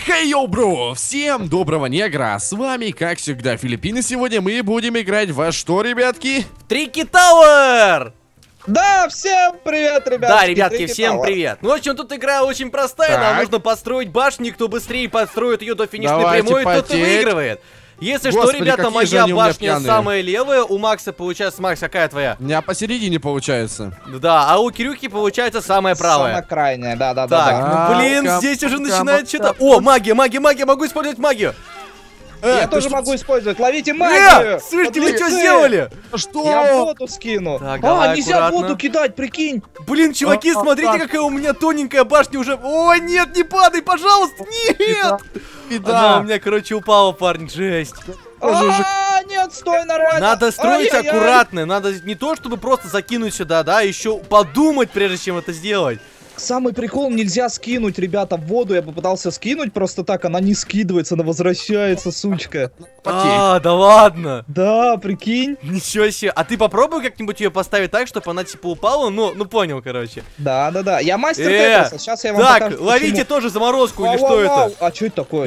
Хей, йоу, бро! Всем доброго негра! С вами, как всегда, Филиппины. Сегодня мы будем играть во что, ребятки? Трики Тауэр! Да, всем привет, ребятки! Да, ребятки, всем привет! Ну, в общем, тут игра очень простая. Нам нужно построить башню. Кто быстрее построит ее до финишной прямой, тот и выигрывает. Если Господи, что, ребята, моя башня самая левая. У Макса получается... Макс, какая твоя? У меня посередине получается. Да, а у Кирюхи получается самая правая. Самая крайняя, да. Так, ну, блин, здесь уже начинает что-то... О, магия, могу использовать магию. Я тоже могу использовать. Ловите магию! Слышите, вы что сделали? Что? Я воду скину. Так, давай, нельзя аккуратно. воду кидать, прикинь. Блин, чуваки, смотрите, какая у меня тоненькая башня уже. О, нет, не падай, пожалуйста, нет! Она у меня, короче, упала, парень, жесть. Нет, стой, нормально. Надо строить аккуратно, надо не то, чтобы просто закинуть сюда, да, еще подумать, прежде чем это сделать. Самый прикол, нельзя скинуть, ребята, в воду. Я попытался скинуть просто так, она не скидывается, она возвращается, сучка. А, да ладно. Да, прикинь. Ничего себе. А ты попробуй как-нибудь ее поставить так, чтобы она типа упала, ну понял, короче. Да. Я мастер Тетриса, сейчас я вам покажу. Так, ловите тоже заморозку или что это? А что это такое?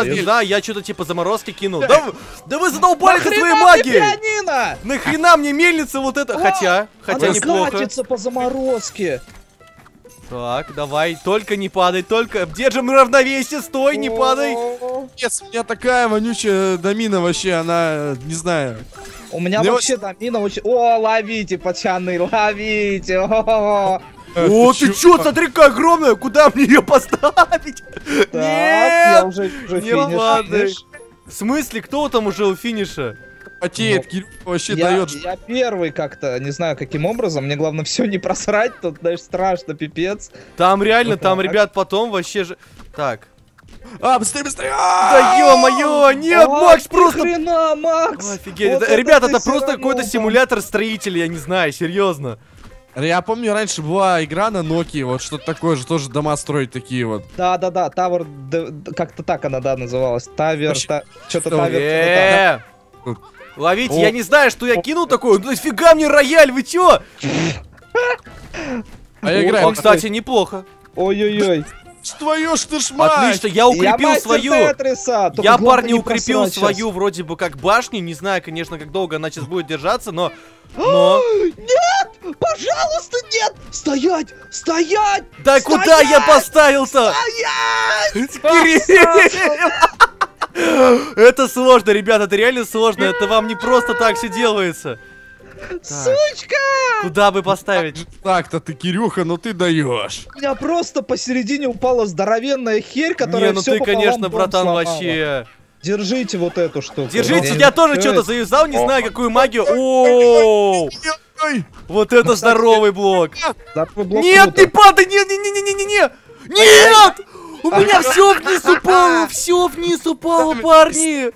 Я что-то типа заморозки кинул. Да вы задолбали со своей магией! Нахрена мне мельница вот это? Хотя неплохо. Катится по заморозке. Так, давай, только не падай, только держим равновесие, стой, не падай. Нет, у меня такая вонючая домина вообще, она, не знаю. У меня вообще домина очень... О, ловите, пацаны, ловите. О, ты чё, смотри, какая огромная, куда мне ее поставить? Нет, я уже финиш. В смысле, кто там уже у финиша? Потеет, Кирюха вообще дает. Я первый как-то, не знаю каким образом, мне главное все не просрать, тут даже страшно, пипец. Там реально, там, ребят, потом вообще же... Так. Быстрее! Да ё-моё, нет, Макс просто... Хрена, Макс! Офигеть, ребят, это просто какой-то симулятор строителя, я не знаю, серьезно. Я помню, раньше была игра на Nokia, вот что-то такое же, тоже дома строить такие вот. Да, Тавер, как-то так она, да, называлась. Тавер, что-то Тавер. Ловите, я не знаю, что я кинул такое. Ну нафига мне рояль, вы чё? А я играю. Кстати, неплохо. Ой-ой-ой. Твою ж ты ж мать! Отлично, я укрепил свою. Я, парни, укрепил свою вроде бы как башню. Не знаю, конечно, как долго она сейчас будет держаться, но... Нет! Пожалуйста, нет! Стоять! Стоять! Да куда я поставил-то? Стоять! Это сложно, ребята, это реально сложно. Это вам не просто так все делается. Сучка! Куда бы поставить? Так-то ты, Кирюха, ну ты даешь. У меня просто посередине упала здоровенная херь, которая ну ты, конечно, братан, вообще... Держите вот эту штуку. Держите, я тоже что-то завязал, не знаю, какую магию. О, вот это здоровый блок. Нет, не падай, не-не-не-не-не-не. Нет! У меня все вниз упало, парни!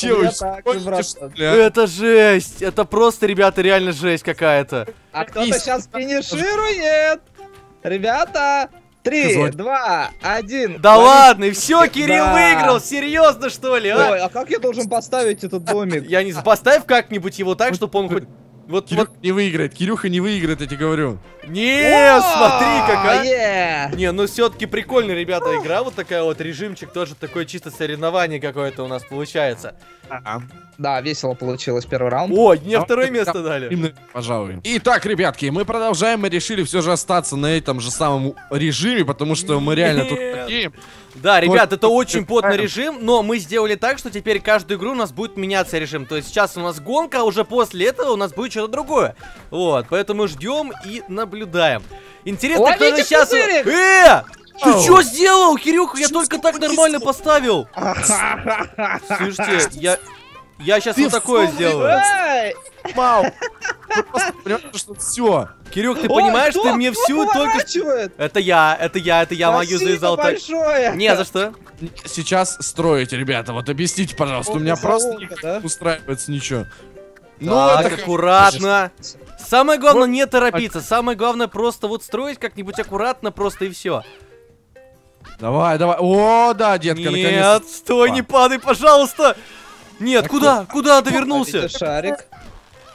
Это жесть! Это просто, ребята, реально жесть какая-то. А кто-то сейчас финиширует! Ребята! 3, 2, 1. Да ладно, и все, Кирилл выиграл! Серьезно, что ли, а? Ой, а как я должен поставить этот домик? Я не знаю, поставь как-нибудь его так, чтобы он хоть... Кирюха не выиграет, Кирюха не выиграет, я тебе говорю. Не, смотри, какая. Yeah. Не, ну все-таки прикольно, ребята, игра вот такая вот, режимчик тоже такое чисто соревнование какое-то у нас получается. Да, весело получилось первый раунд. О, мне второе место дали. Пожалуй. Итак, ребятки, мы продолжаем, мы решили все же остаться на этом же самом режиме, потому что мы реально тут такие. Да, ребят, это очень потный режим, но мы сделали так, что теперь каждую игру у нас будет меняться режим. То есть сейчас у нас гонка, а уже после этого у нас будет что-то другое. Вот, поэтому ждем и наблюдаем. Интересно, кто же сейчас... Ты что сделал, Кирюха? Я только так нормально поставил. Слушайте, я сейчас вот такое сделаю. Вау! Вы просто понимаете, что все. Кирюх, ты понимаешь, ты мне всю только... Это я магию завязал так. Не, за что? Сейчас строите, ребята, вот объясните, пожалуйста, у меня просто не устраивается ничего. Так, аккуратно. Самое главное не торопиться, самое главное просто вот строить как-нибудь аккуратно просто и все. Давай. О, да, детка, наконец-то. Нет, стой, не падай, пожалуйста. Нет, куда? Куда ты вернулся? Шарик.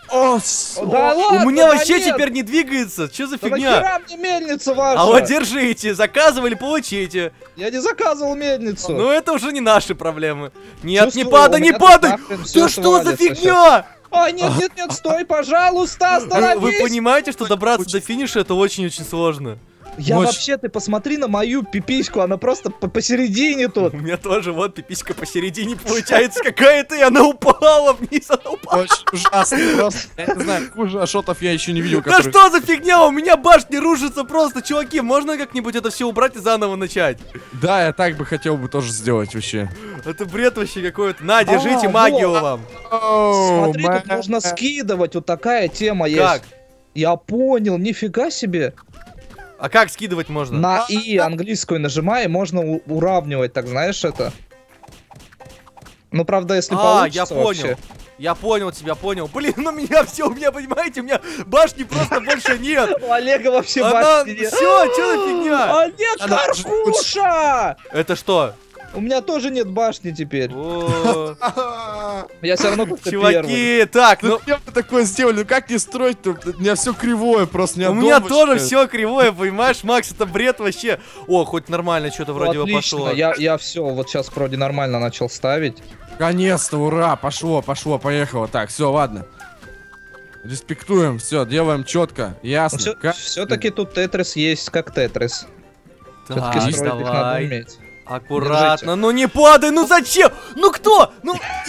О, Да ладно, У меня да вообще нет. теперь не двигается. Что за Да фигня? нахера мне мельница ваша? А вот держите, заказывали, получите. Я не заказывал мельницу. Ну это уже не наши проблемы. Нет, не Чувствую, падай, у не меня падай! тут нахрен всё Да что за отвалится фигня? А, нет, стой, пожалуйста, остановись! Вы понимаете, что добраться до финиша это очень-очень сложно. Я Мощь. вообще, ты посмотри на мою пипиську, она просто посередине тут. У меня тоже вот пиписька посередине получается какая-то, и она упала вниз, она упала. Очень ужасно, просто, я не знаю, хуже ашотов я еще не видел, Да которые... что за фигня? У меня башни рушатся просто, чуваки. Можно как-нибудь это все убрать и заново начать? Да, я так бы хотел бы тоже сделать вообще. Это бред вообще какой-то. На, держите А, магию вот. вам. Смотри, тут можно скидывать, вот такая тема есть. Как? Я понял, нифига себе. А как скидывать можно? На И английскую нажимай, можно уравнивать, так знаешь это? Ну, правда, если получится я понял. вообще. Я понял тебя, понял. Блин, ну меня все, у меня, понимаете, у меня башни просто больше нет. У Олега вообще Она... башни нет. Все, что за фигня? Олег, Она Каркуша! Это что? У меня тоже нет башни теперь. О, Я все равно как-то первый. чуваки, так, ну... Ну, мы такое сделали, ну как не строить-то? У меня все кривое просто, У меня тоже все кривое, понимаешь, Макс, это бред вообще. О, хоть нормально что-то вроде бы Отлично, пошло. я все, вот сейчас вроде нормально начал ставить. Наконец-то, ура, пошло, поехало. Так, все, ладно. Респектуем, все, делаем четко, ясно. Все-таки тут Тетрис есть как Тетрис. Все-таки Так, строить их надо давай. уметь. Аккуратно, ну не падай, ну зачем? Ну кто? Ну,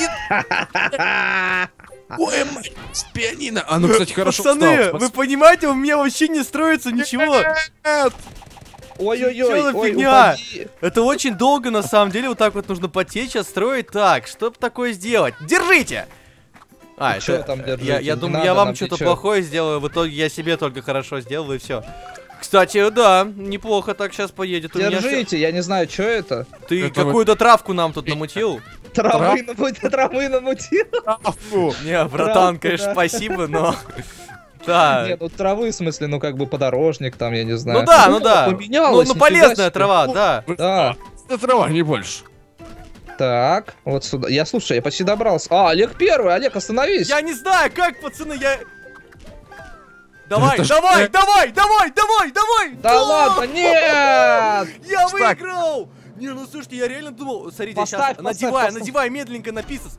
Ой, мать, с пианино. А ну, кстати, хорошо пацаны, встал. вы понимаете, у меня вообще не строится ничего. Нет. Ой-ой-ой, Чё за ой, фигня? упади. Это очень долго, на самом деле, вот так вот нужно потечь, отстроить. Так, что такое сделать? Держите! А, Чё это... там держите? Я Не думаю, надо я вам нам что-то печать. плохое сделаю, в итоге я себе только хорошо сделал, и все. Кстати, да, неплохо так сейчас поедет. У меня всё- Держите, я не знаю, что это. Ты Это какую-то травку нам тут намутил? Травы намутил. Фу. Не, братан, Травку, конечно, да. спасибо, но... Да. Не, ну травы, в смысле, ну как бы подорожник там, я не знаю. Ну да, ну да. Поменялось, Ну нифига полезная себе. трава, да. Да. Это трава, не больше. Так, вот сюда. Я почти добрался. А, Олег первый, Олег, остановись. Я не знаю, как, пацаны, я... Давай, Это ж- давай, давай, давай, давай, давай! Да ладно, нет! Я Так. выиграл! Не, ну слушайте, я реально думал... Смотрите, Поставь, сейчас поставь, поставь. надевай медленненько на писас.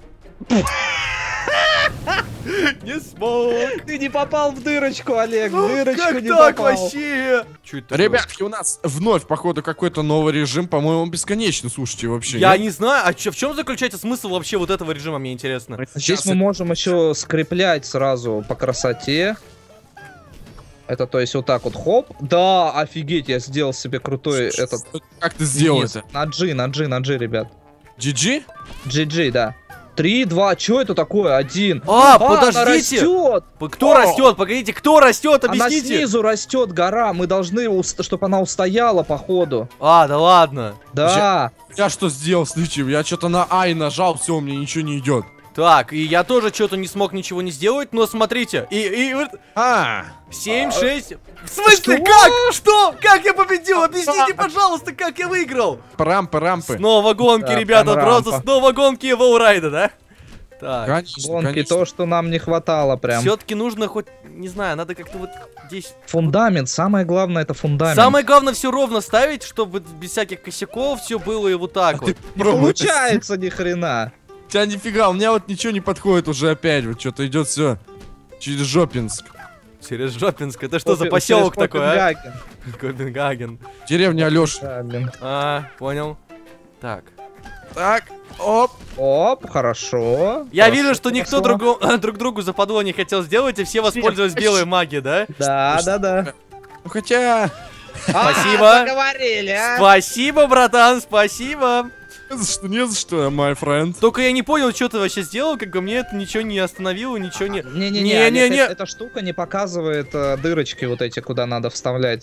Не смог. Ты не попал в дырочку, Олег, в дырочку Как не так попал. вообще? Чё это Ребятки, у нас вновь, походу, какой-то новый режим, по-моему, бесконечный, слушайте, вообще. Я нет? не знаю, а в чем заключается смысл вообще вот этого режима, мне интересно. Здесь Сейчас мы можем еще скреплять сразу по красоте. Это то есть вот так вот, хоп. Да, офигеть, я сделал себе крутой этот... Как ты сделал низ. это? На G, ребят. GG? GG, да. 3, 2, что это такое? 1. А, она подождите! растет! Кто растет? Погодите, кто растет? Она Объясните. снизу растет гора. Мы должны, чтобы она устояла, походу. А, да ладно. Да. Я что сделал, слушайте, я что-то на Ай нажал, все, у меня ничего не идет. Так, и я тоже что-то не смог ничего не сделать, но смотрите. И вот А, 7, 6... В смысле, Что? как? Что? Как я победил? Объясните, пожалуйста, как я выиграл? рампы. Снова гонки, Да, ребята, прям просто рампа. снова гонки Ваурайда, да? Так, Конечно, Гонки, конечно. то, что нам не хватало прям. все-таки нужно хоть, не знаю, надо как-то вот здесь... Фундамент, самое главное это фундамент. Самое главное все ровно ставить, чтобы без всяких косяков все было и вот так вот. Не получается ни хрена. У тебя нифига, у меня вот ничего не подходит уже опять, вот что-то идет все через Жопинск. Через Жопинск, это что за поселок Через такой, а? Копенгаген. Копенгаген. Деревня Алёши. Да, блин. А, понял. Так. Так, оп. Оп, хорошо. Я Хорошо, вижу, что никто хорошо. друг другу западло не хотел сделать, и все воспользовались белой магией, да? Да. Ну хотя, Спасибо. Договорили, а? Спасибо, братан, спасибо. не за что, my friend. Только я не понял, что ты вообще сделал, как бы мне это ничего не остановило, ничего не... Не-не-не, эта штука не показывает дырочки вот эти, куда надо вставлять.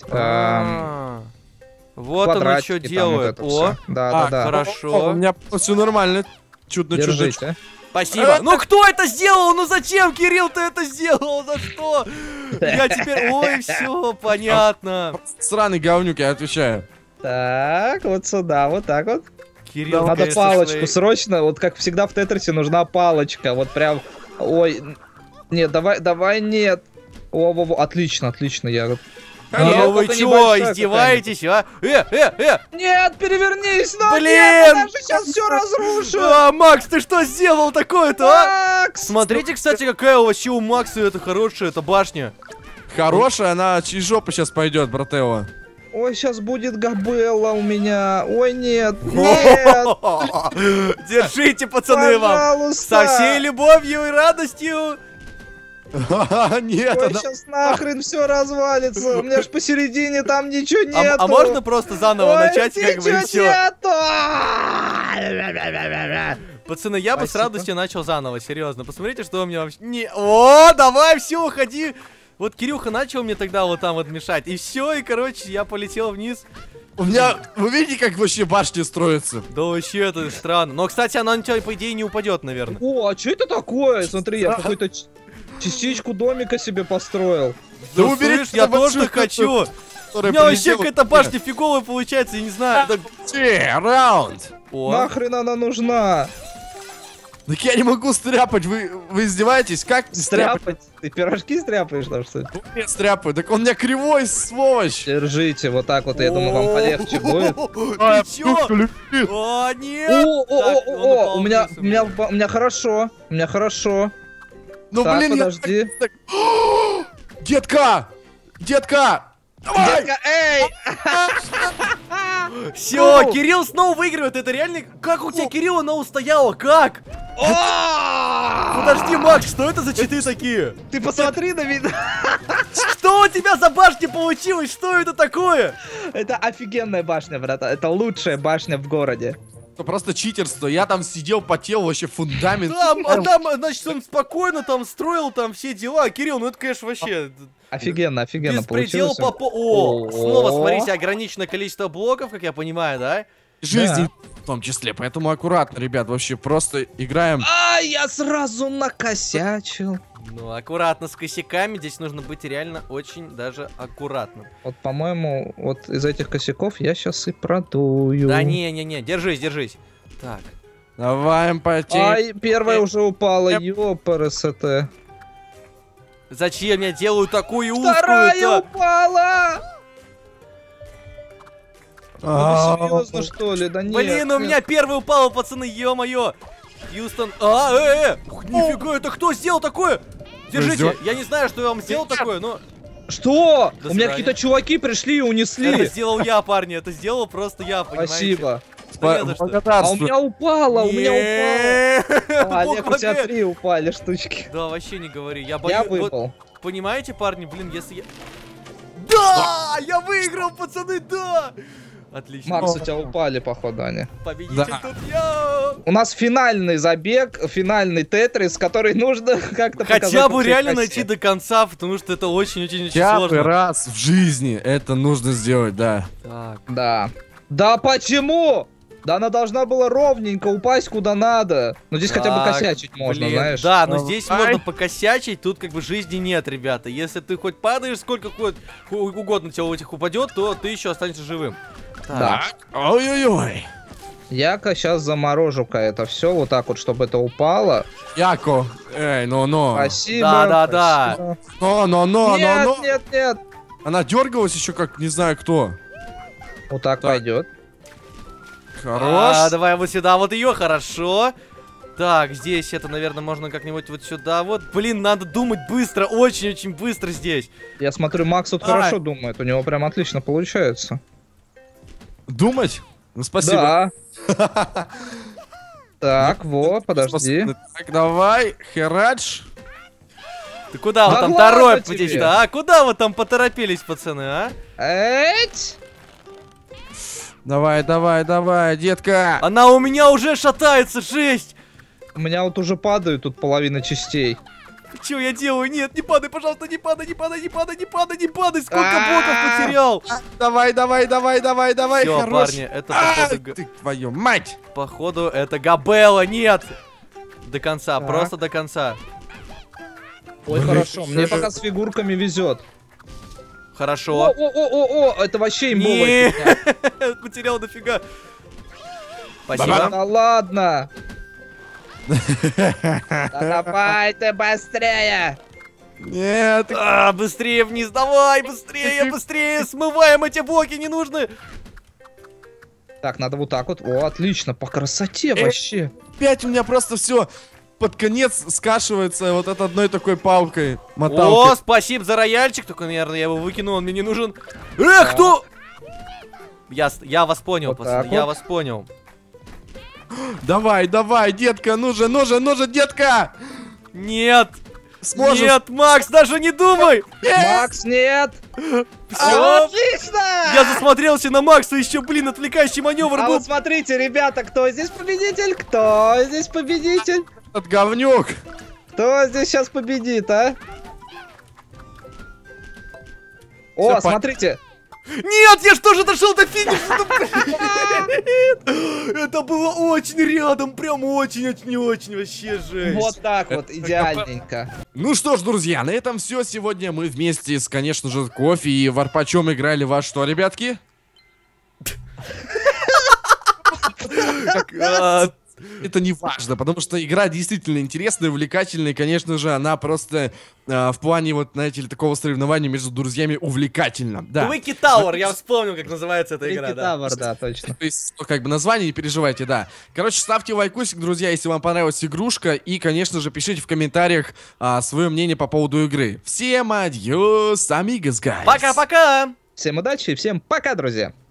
Вот оно квадратики что там делает. вот это О, всё. Да. хорошо. У меня все нормально. Чудно-чудно. Держите. спасибо. Ну кто это сделал? Ну зачем, Кирилл, ты это сделал? За что? Я теперь... Ой, все, понятно. Сраный говнюк, я отвечаю. Так, вот сюда, вот так вот. Кирилл, Надо конечно, палочку, своей- срочно, вот как всегда в Тетрисе нужна палочка, вот прям, ой, Нет, давай, нет. Во-во-во, отлично, я... Ну вы это чё, небольшая издеваетесь, а? Нет, перевернись, но Блин! нет, я же сейчас все разрушу. А, Макс, ты что сделал такое-то, а? Макс! Смотрите, кстати, какая вообще у Макса это хорошая, эта башня. Хорошая, она из жопы сейчас пойдет, брателло. Ой, сейчас будет Габелла у меня. Ой, нет, нет, Держите, пацаны, вам. пожалуйста. Со всей любовью и радостью. Нет, Ой, она... сейчас нахрен все развалится. У меня ж посередине там ничего нету. А можно просто заново Ой, начать, как бы, и ничего все? нету. Пацаны, я бы с Спасибо. радостью начал заново, серьезно. Посмотрите, что у меня вообще... Не... О, давай, все, уходи. Вот Кирюха начал мне тогда вот там вот мешать. И все, и, короче, я полетел вниз. У меня... Вы видите, как вообще башни строятся? Да вообще, это странно. Но, кстати, она на тебя, по идее, не упадет, наверное. О, а что это такое? Смотри, я какую-то частичку домика себе построил. Да Ну, уберите слышь, я эту тоже большую хочу. У которая меня вообще прилетела. какая-то башня фиговая получается, я не знаю. Так, Раунд. о, Нахрен она нужна? Так я не могу стряпать, вы издеваетесь? Как не стряпать? Стряпать? Ты пирожки стряпаешь, там что ли? Я стряпаю, так он у меня кривой, сволочь. Держите, вот так вот, я думаю, вам полегче будет. Ты чё? О, нет! Так, он упал У меня вниз. хорошо, Ну Так, блин, я... подожди. Детка! Детка! Давай! Детка, эй! Все, Ну. Кирилл снова выигрывает, это реально... Как у тебя, Кирилл, она устояла? Как? Подожди, Макс, что это за читы такие? Ты посмотри на меня. Что у тебя за башня получилось? Что это такое? Это офигенная башня, брата. Это лучшая башня в городе. Это просто читерство. Я там сидел, потел, вообще фундамент. Там, значит, он спокойно там строил там все дела. Кирилл, ну это, конечно, вообще... Офигенно Беспредел получилось. О, снова, О. смотрите, ограниченное количество блоков, как я понимаю, да? Жизни в том числе, поэтому аккуратно, ребят, вообще просто играем. А, я сразу накосячил. Ну, аккуратно с косяками, здесь нужно быть реально очень даже аккуратным. Вот, по-моему, вот из этих косяков я сейчас и продую. Да не-не-не, держись. Так, Давай, потеть. Ай, первая уже упала, ёпрст. зачем я делаю такую Вторая узкую-то? упала! А, Ну, серьезно, что ли? Да нет. Блин, у нет. меня первый упал, пацаны, ё-моё. Хьюстон, Ух, нифига, это кто сделал такое? Держите, сделали? я не знаю, что я вам сделал такое, но... Что? До У меня свидания. какие-то чуваки пришли и Это унесли. сделал я, парни, это сделал просто я, понимаете? Спасибо. Да не за что. А у благодарствую. меня упало, у меня упало. А, Олег, у тебя Буква Г. 3 упали штучки. Да, вообще не говори, я Я боюсь... вот выпал. понимаете, парни, блин, если я... Да! Я выиграл, пацаны, да! Отлично. Макс, у тебя упали, походу, они. Победитель Да. тут я! У нас финальный забег, финальный тетрис, который нужно как-то Хотя показать бы общей реально красе. найти до конца, потому что это очень-очень Хотя бы сложно. раз в жизни это нужно сделать, да. Так, Да. Да почему? Да она должна была ровненько упасть куда надо. Но здесь хотя бы так, косячить можно, блин, знаешь. да, но здесь Давай. можно покосячить, тут как бы жизни нет, ребята. Если ты хоть падаешь, сколько угодно тебе у этих упадет, то ты еще останешься живым. Так, Да. Ой-ой-ой. Я-ка сейчас заморожу-ка это все вот так вот, чтобы это упало. Яко. Эй, но. Спасибо. Да-да-да. спасибо. Но. Нет, нет. Она дергалась еще как не знаю кто. Вот так Так. пойдет. Хорош. давай вот сюда, вот ее, хорошо. Так, здесь это, наверное, можно как-нибудь вот сюда. Вот, блин, надо думать быстро, очень-очень быстро здесь. Я смотрю, Макс тут Ай. хорошо думает. У него прям отлично получается. Думать? Ну спасибо. Да. Так, вот, подожди. Так, давай, Херадж. Ты куда вы Да там ладно торопитесь-то, тебе. а? Куда вы там поторопились, пацаны, а? Эть! Давай, детка. Она у меня уже шатается, жесть! У меня вот уже падают тут половина частей. Что я делаю? Нет, не падай, пожалуйста, не падай! Сколько А-а-а. блоков потерял! Давай, Все, хорош. парни, это походу, Ты, твою мать. походу это Габелла, нет! До конца, Так. просто до конца. Ой, Блин, хорошо. Мне что пока с фигурками везет. Хорошо. О, это вообще имбовая Нет, фигня. потерял дофига. Спасибо. Да ладно. Да давай ты быстрее! Нет, Быстрее вниз, давай, быстрее, быстрее, смываем эти блоки ненужные. Так, надо вот так вот. О, отлично, по красоте вообще. опять у меня просто все под конец скашивается вот от одной такой палкой, О, моталкой. спасибо за рояльчик, только, наверное, я его выкину, он мне не нужен. Эх, кто? Я вас понял, Вот пацаны, так я вот. вас понял. Давай, давай, детка, нужен, детка! Нет, Сможешь? нет, Макс, даже не думай. Макс, нет! Всё. Отлично! Я засмотрелся на Макса, еще, блин, отвлекающий маневр А был. вот смотрите, ребята, кто здесь победитель? Кто здесь победитель? Этот говнюк. Кто здесь сейчас победит, а? О, Всё, смотрите. Нет, я что же дошел до финиша? Это было очень рядом, прям очень вообще жесть. Вот так вот, идеальненько. Ну что ж, друзья, на этом все. Сегодня мы вместе с, конечно же, Кофе и Варпачом играли во что, ребятки? Это не важно, потому что игра действительно интересная, увлекательная, и, конечно же, она просто в плане, вот, знаете ли, такого соревнования между друзьями увлекательна. Да. Quickie Tower, я вспомнил, как называется эта игра, да. Тавр, да, точно. То есть, ну, как бы название, не переживайте, да. Короче, ставьте лайкусик, друзья, если вам понравилась игрушка, и, конечно же, пишите в комментариях свое мнение по поводу игры. Всем адьос, амигос, гайс. Пока-пока! Всем удачи и всем пока, друзья.